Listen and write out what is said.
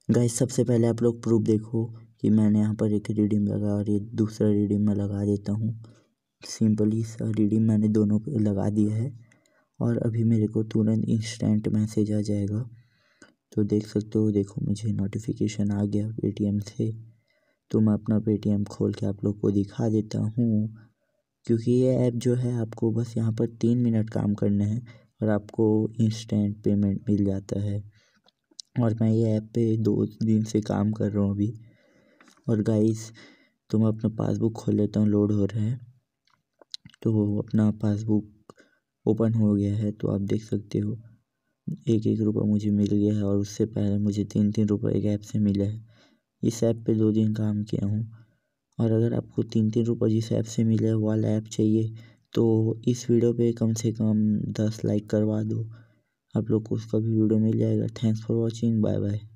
Guys सबसे पहले आप लोग प्रूफ देखो कि मैंने यहाँ पर एक रिडीम लगा और ये दूसरा रिडीम मैं लगा देता हूँ। सिंपली सा रिडीम मैंने दोनों पे लगा दिया है और अभी मेरे को तुरंत इंस्टेंट मैसेज आ जाएगा। तो देख सकते हो, देखो मुझे नोटिफिकेशन आ गया पेटीएम से। तो मैं अपना पेटीएम खोल के आप लोग को दिखा देता हूँ, क्योंकि ये ऐप जो है आपको बस यहाँ पर 3 मिनट काम करना है और आपको इंस्टेंट पेमेंट मिल जाता है। और मैं ये ऐप पे 2 दिन से काम कर रहा हूँ अभी। और गाइस तो मैं अपना पासबुक खोल लेता हूँ, लोड हो रहा है। तो अपना पासबुक ओपन हो गया है, तो आप देख सकते हो 1-1 रुपये मुझे मिल गया है और उससे पहले मुझे 3-3 रुपये एक ऐप से मिला है। इस ऐप पे 2 दिन काम किया हूँ। और अगर आपको 3-3 रुपये जिस ऐप से मिले वो वाला ऐप चाहिए तो इस वीडियो पे कम से कम 10 लाइक करवा दो, आप लोग को उसका भी वीडियो मिल जाएगा। Thanks for watching, bye bye.